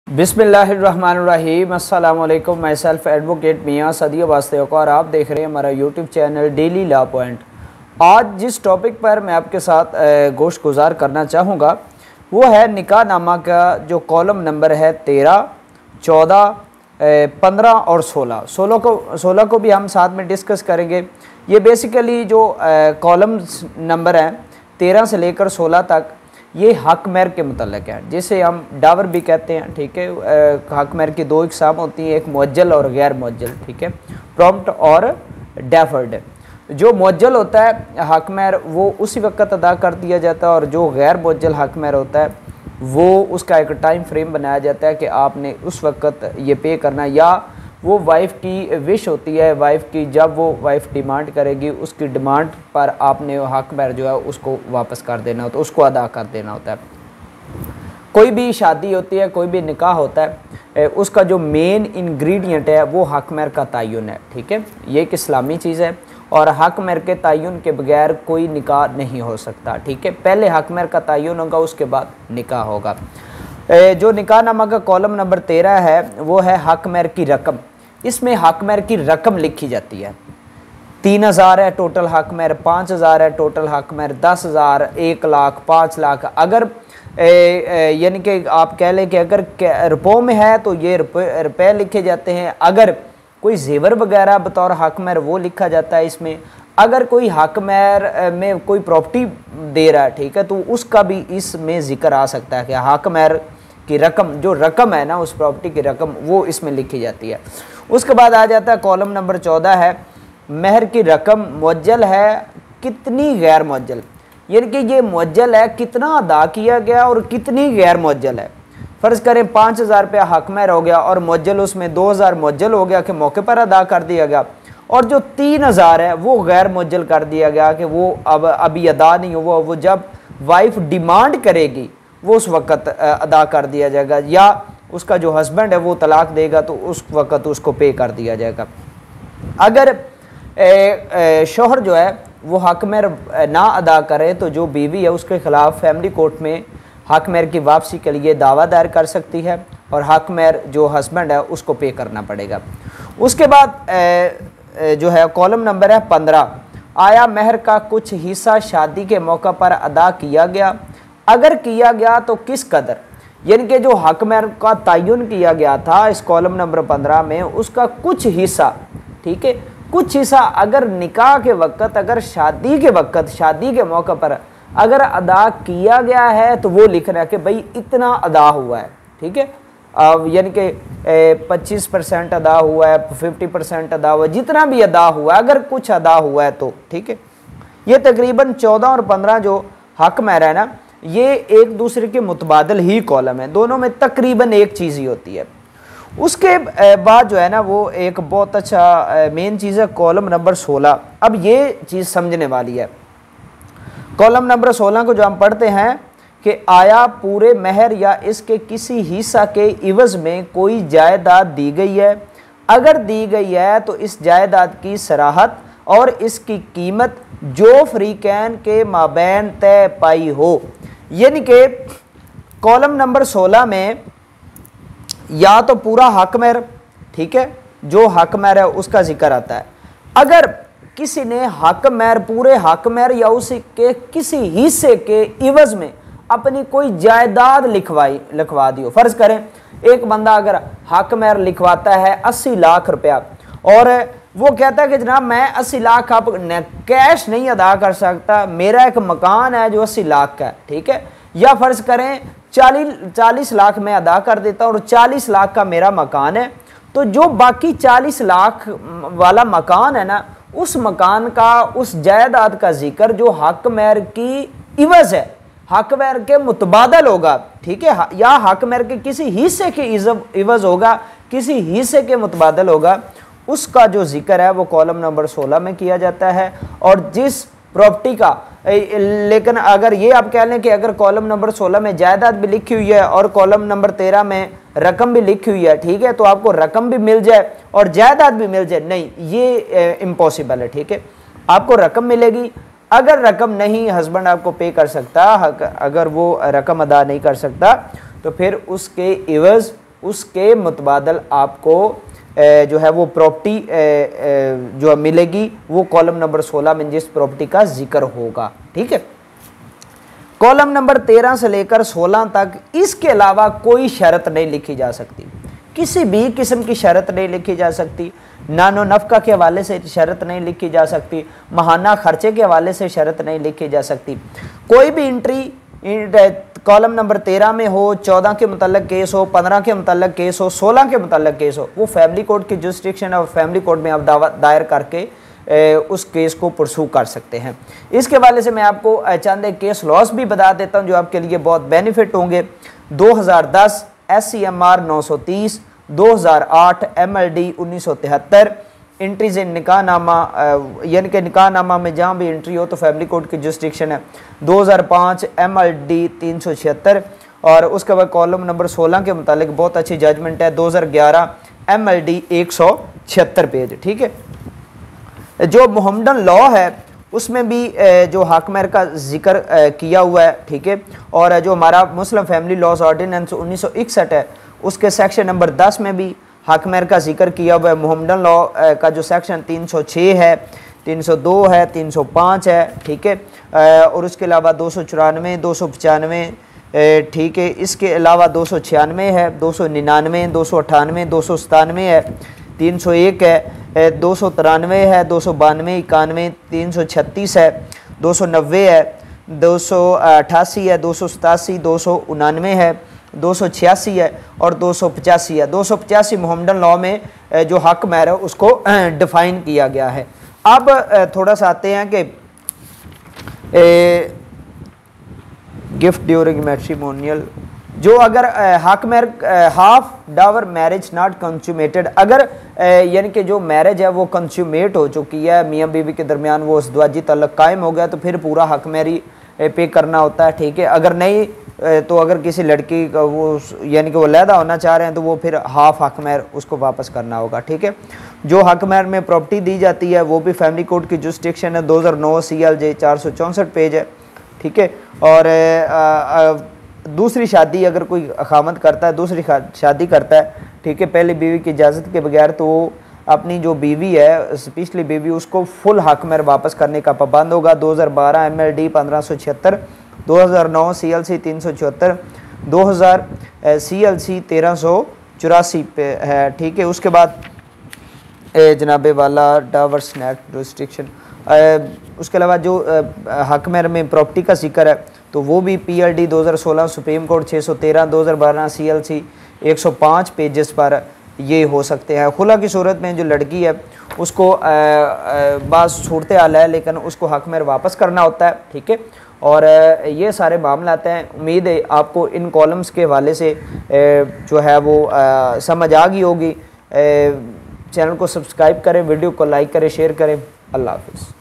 बिस्मिल्लाहिर्रहमानिर्रहीम। अस्सलाम वालेकुम। माई सेल्फ एडवोकेट मियाँ सदिया वास्ते और आप देख रहे हैं हमारा YouTube channel daily law point. आज जिस टॉपिक पर मैं आपके साथ गोश्त गुजार करना चाहूँगा वो है निकाह नामा का जो कॉलम नंबर है 13, 14, 15 और 16 को भी हम साथ में डिस्कस करेंगे। ये बेसिकली जो कॉलम नंबर हैं 13 से लेकर 16 तक ये हक महर के मुतल्लिक़ है, जिसे हम डावर भी कहते हैं। ठीक है, हक महर की दो इकसाम होती हैं, एक मुअज्जल और गैर मुअज्जल। ठीक है, प्रॉम्प्ट और डेफर्ड। जो मुअज्जल होता है हक महर वो उसी वक्त अदा कर दिया जाता है, और जो गैर मुअज्जल हक महर होता है वो उसका एक टाइम फ्रेम बनाया जाता है कि आपने उस वक्त ये पे करना, या वो वाइफ की विश होती है, वाइफ की जब वो वाइफ डिमांड करेगी उसकी डिमांड पर आपने हक महर जो है उसको वापस कर देना होता है, उसको अदा कर देना होता है। कोई भी शादी होती है, कोई भी निकाह होता है, उसका जो मेन इंग्रेडिएंट है वो हक महर का तयन है। ठीक है, ये एक इस्लामी चीज़ है और हक महर के तयन के बगैर कोई निकाह नहीं हो सकता। ठीक है, पहले हक महर का तयन होगा, उसके बाद निकाह होगा। जो निकाह नामा का कॉलम नंबर 13 है वो है हक महर की रकम। इसमें हक महर की रकम लिखी जाती है। 3000 है टोटल हक महर, 5000 है टोटल हक महर, 10,000, 1 लाख, 5 लाख। अगर यानी कि आप कह लें कि अगर रुपयों में है तो ये रुपये लिखे जाते हैं। अगर कोई जेवर वगैरह बतौर हक महर वो लिखा जाता है इसमें। अगर कोई हक महर में कोई प्रॉपर्टी दे रहा है, ठीक है, तो उसका भी इसमें जिक्र आ सकता है कि हक महर की रकम, जो रकम है ना उस प्रॉपर्टी की रकम, वो इसमें लिखी जाती है। उसके बाद आ जाता है कॉलम नंबर 14 है महर की रकम मुअज्जल है कितनी गैर मुअज्जल, यानी कि ये मुअज्जल है कितना अदा किया गया और कितनी गैर मुअज्जल है। फ़र्ज़ करें 5,000 रुपया हक महर हो गया और मुअज्जल उसमें 2,000 मुअज्जल हो गया कि मौके पर अदा कर दिया गया, और जो 3,000 है वो गैर मुअज्जल कर दिया गया कि वो अब अभी अदा नहीं हुआ, वो जब वाइफ डिमांड करेगी वो उस वक़्त अदा कर दिया जाएगा, या उसका जो हस्बैंड है वो तलाक देगा तो उस वक़्त उसको पे कर दिया जाएगा। अगर शोहर जो है वो हक महर ना अदा करे तो जो बीवी है उसके ख़िलाफ़ फैमिली कोर्ट में हक महर की वापसी के लिए दावा दायर कर सकती है, और हक महर जो हस्बैंड है उसको पे करना पड़ेगा। उसके बाद जो है कॉलम नंबर है 15, आया महर का कुछ हिस्सा शादी के मौका पर अदा किया गया, अगर किया गया तो किस कदर, यानी कि जो हक महर का तयन किया गया था इस कॉलम नंबर 15 में उसका कुछ हिस्सा, ठीक है, कुछ हिस्सा अगर निकाह के वक़्त, अगर शादी के वक़्त, शादी के मौके पर अगर अदा किया गया है तो वो लिखना है कि भाई इतना अदा हुआ है। ठीक है, यानी कि 25% अदा हुआ है, 50% अदा हुआ है, जितना भी अदा हुआ है, अगर कुछ अदा हुआ है तो ठीक है। ये तकरीबन 14 और 15 जो हक महर है ना, ये एक दूसरे के मुतबादल ही कॉलम है, दोनों में तकरीबन एक चीज़ ही होती है। उसके बाद जो है ना वो एक बहुत अच्छा मेन चीज़ है कॉलम नंबर 16। अब ये चीज़ समझने वाली है। कॉलम नंबर 16 को जो हम पढ़ते हैं कि आया पूरे महर या इसके किसी हिस्सा के इवज़ में कोई जायदाद दी गई है, अगर दी गई है तो इस जायदाद की सराहत और इसकी कीमत जो फ़रीक़ैन के माबैन तय पाई हो। यानी कि कॉलम नंबर 16 में या तो पूरा हक महर, ठीक है, जो हक महर है उसका जिक्र आता है। अगर किसी ने हक महर, पूरे हक महर या उसी के किसी हिस्से के इवज़ में अपनी कोई जायदाद लिखवा दी हो। फ़र्ज़ करें एक बंदा अगर हक महर लिखवाता है 80 लाख रुपया, और वो कहता है कि जनाब मैं 80 लाख आप कैश नहीं अदा कर सकता, मेरा एक मकान है जो 80 लाख का है, ठीक है, या फ़र्ज़ करें 40 लाख मैं अदा कर देता हूँ और 40 लाख का मेरा मकान है, तो जो बाकी 40 लाख वाला मकान है ना, उस मकान का, उस जायदाद का जिक्र जो हक महर की इवज़ है, हक महर के मुतबादल होगा, ठीक है, या हक महर के किसी हिस्से के इवज़ होगा, किसी हिस्से के मुतबादल होगा, उसका जो जिक्र है वो कॉलम नंबर 16 में किया जाता है। और जिस प्रॉपर्टी का, लेकिन अगर ये आप कह लें कि अगर कॉलम नंबर 16 में जायदाद भी लिखी हुई है और कॉलम नंबर 13 में रकम भी लिखी हुई है, ठीक है, तो आपको रकम भी मिल जाए और जायदाद भी मिल जाए, नहीं, ये इम्पॉसिबल है। ठीक है, आपको रकम मिलेगी, अगर रकम नहीं हस्बैंड आपको पे कर सकता, अगर वो रकम अदा नहीं कर सकता तो फिर उसके इवज़ उसके मुतबादल आपको जो है वो प्रॉपर्टी जो मिलेगी वो कॉलम नंबर 16 में जिस प्रॉपर्टी का जिक्र होगा। ठीक है, कॉलम नंबर 13 से लेकर 16 तक इसके अलावा कोई शर्त नहीं लिखी जा सकती, किसी भी किस्म की शर्त नहीं लिखी जा सकती। नानो नफका के हवाले से शर्त नहीं लिखी जा सकती, महाना खर्चे के हवाले से शर्त नहीं लिखी जा सकती। कोई भी एंट्री कॉलम नंबर 13 में हो, 14 के मुतल्लक केस हो, 15 के मुतल्लक केस हो, 16 के मुतल्लक केस हो, वो फैमिली कोर्ट की जुरिस्डिक्शन और फैमिली कोर्ट में आप दायर करके उस केस को परसू कर सकते हैं। इसके हवाले से मैं आपको चंद एक केस लॉस भी बता देता हूं जो आपके लिए बहुत बेनिफिट होंगे। 2010 SCMR 930, 2008 MLD 1973, एंट्रीज इन निकाहनामा यानी कि निकाहनामा में जहाँ भी एंट्री हो तो फैमिली कोर्ट की जुरिस्डिक्शन है। 2005 MLD 376 और उसके बाद कॉलम नंबर 16 के मुतालिक बहुत अच्छी जजमेंट है 2011 MLD 176 पेज। ठीक है, जो मोहम्मदन लॉ है उसमें भी जो हकमहर का जिक्र किया हुआ है। ठीक है, और जो हमारा मुस्लिम फैमिली लॉज ऑर्डिनेंस 1961 है उसके सेक्शन नंबर 10 में भी हकमहर का जिक्र किया हुआ है। मोहम्मदन लॉ का जो सेक्शन 306 है, 302 है, 305 है। ठीक है, और उसके अलावा 294, 295, ठीक है, इसके अलावा 296 है, 299, 298, 297 है, 301 है, 293 है, 292, 91, 336 है, 290 है, 288 है, 287, 299 है, 286 है और 285 है। 285 मोहम्मदन लॉ में जो हक महर है उसको डिफाइन किया गया है। अब थोड़ा सा आते हैं कि गिफ्ट ड्यूरिंग मैट्रिमोनियल, जो अगर हक महर half dower marriage not consummated, अगर यानी कि जो मैरिज है वो कंज्यूमेट हो चुकी है, मियाँ बीवी के दरमियान वो ज़वाजी तल्लुक़ कायम हो गया तो फिर पूरा हक महरी पे करना होता है। ठीक है, अगर नहीं तो अगर किसी लड़की का वो यानी कि वो लैदा होना चाह रहे हैं तो वो फिर हाफ हक महर उसको वापस करना होगा। ठीक है, जो हक महर में प्रॉपर्टी दी जाती है वो भी फैमिली कोर्ट की जुरिस्डिक्शन है 2009 CLJ 464 पेज है। ठीक है, और दूसरी शादी अगर कोई अखामत करता है, दूसरी शादी करता है, ठीक है, पहली बीवी की इजाज़त के बगैर, तो अपनी जो बीवी है पिछली बीवी उसको फुल हक महर वापस करने का पाबंद होगा। 2012 MLD 1576, 2009 CLC 374, 2000 CLC 1384 पे है। ठीक है, उसके बाद जनाबे वाला डावर्स नेट रिस्ट्रिक्शन, उसके अलावा जो हक महर में प्रॉपर्टी का जिक्र है तो वो भी PLD 2016 supreme court 613, 2012 CLC 105 pages पर ये हो सकते हैं। खुला की सूरत में जो लड़की है उसको बाज़ सूरत हाल है लेकिन उसको हक महर वापस करना होता है। ठीक है, और ये सारे मामला आते हैं। उम्मीद है आपको इन कॉलम्स के हवाले से जो है वो समझ आ गई होगी। चैनल को सब्सक्राइब करें, वीडियो को लाइक करें, शेयर करें। अल्लाह हाफ़िज़।